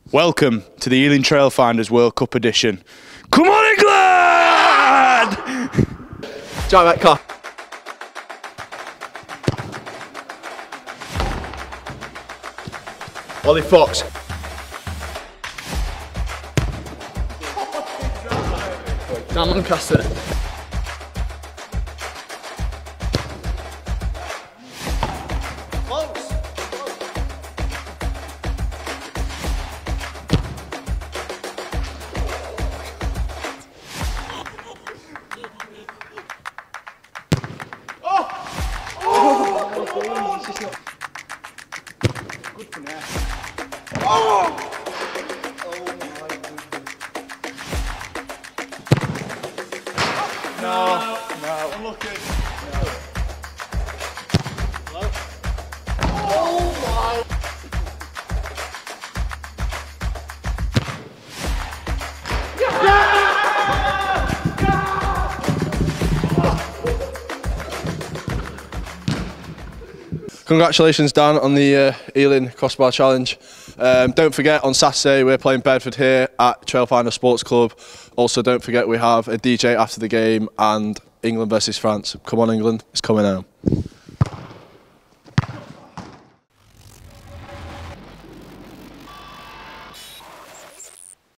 Welcome to the Ealing Trailfinders World Cup edition. Come on, England! Giant Metcalf. Ollie Fox. Dan Lancaster. Good for now. No. Unlucky. No. Oh my. Congratulations, Dan, on the Ealing Crossbar Challenge. Don't forget, on Saturday we're playing Bedford here at Trailfinders Sports Club. Also, don't forget we have a DJ after the game and England versus France. Come on, England, it's coming home.